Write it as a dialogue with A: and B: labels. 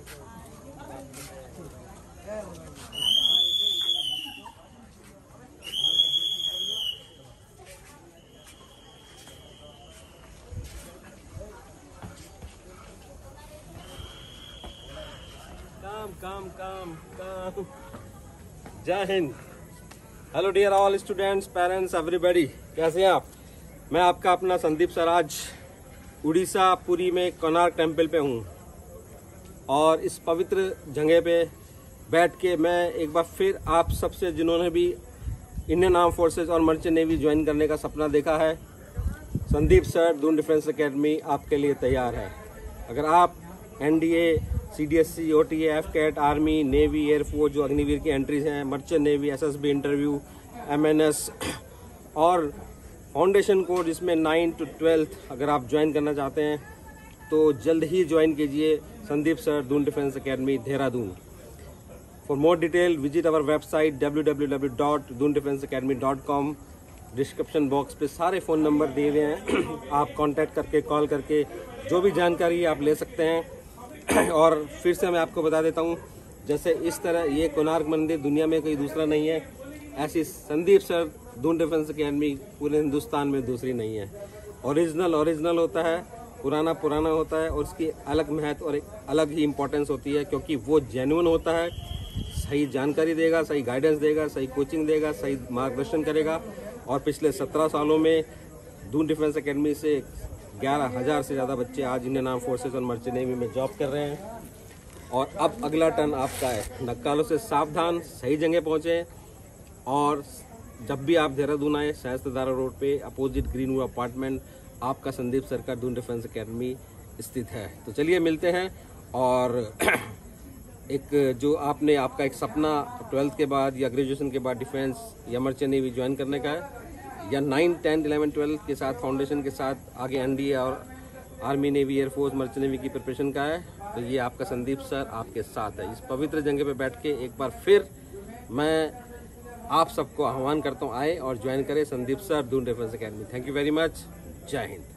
A: काम। जय हिंद। Hello dear all students, parents, everybody, कैसे हैं आप? मैं आपका अपना संदीप सर आज उड़ीसा पुरी में कोणार्क टेम्पल पे हूँ और इस पवित्र जगह पे बैठ के मैं एक बार फिर आप सबसे, जिन्होंने भी इंडियन आर्म फोर्सेस और मर्चेंट नेवी ज्वाइन करने का सपना देखा है, Sandeep sir Doon defence academy आपके लिए तैयार है। अगर आप NDA, CDSC, OTA, AFCAT, army, navy, air force, जो अग्निवीर की एंट्रीज हैं, merchant navy, SSB interview, MNS और फाउंडेशन कोर्स जिसमें 9 to 12 अगर आप ज्वाइन करना चाहते हैं तो जल्द ही ज्वाइन कीजिए Sandeep sir Doon defence academy Dehradun. For more detail visit our website www.doondefenseacademy.com। Description box पे सारे फ़ोन नंबर दिए हुए हैं, आप कांटेक्ट करके, कॉल करके जो भी जानकारी आप ले सकते हैं। और फिर से मैं आपको बता देता हूँ, जैसे इस तरह ये कोणार्क मंदिर दुनिया में कोई दूसरा नहीं है, ऐसी Sandeep sir Doon defence academy पूरे हिंदुस्तान में दूसरी नहीं है। ओरिजिनल होता है, पुराना होता है और उसकी अलग महत्व और एक अलग ही इम्पोर्टेंस होती है, क्योंकि वो जेन्युइन होता है, सही जानकारी देगा, सही गाइडेंस देगा, सही कोचिंग देगा, सही मार्गदर्शन करेगा। और पिछले 17 सालों में दून डिफेंस एकेडमी से 11,000 से ज़्यादा बच्चे आज इंडियन आर्म फोर्सेस और मर्चेंट नेवी में जॉब कर रहे हैं। और अब अगला टर्न आपका है, नक्कालों से सावधान, सही जगह पहुँचें। और जब भी आप देहरादून आए, शायस्तेदारा रोड पे अपोजिट ग्रीनवुड अपार्टमेंट, आपका संदीप सर का दून डिफेंस एकेडमी स्थित है। तो चलिए मिलते हैं। और एक जो आपका एक सपना 12th के बाद या ग्रेजुएशन के बाद डिफेंस या मर्चेंट नेवी ज्वाइन करने का है, या 9, 10, 11, 12 के साथ फाउंडेशन के साथ आगे एनडीए और army, navy, air force, merchant navy की प्रिपरेशन का है, तो ये आपका संदीप सर आपके साथ है। इस पवित्र जगह पे बैठ के एक बार फिर मैं आप सबको आह्वान करता हूँ, आए और ज्वाइन करें Sandeep sir Doon defence academy. Thank you very much. जय हिंद।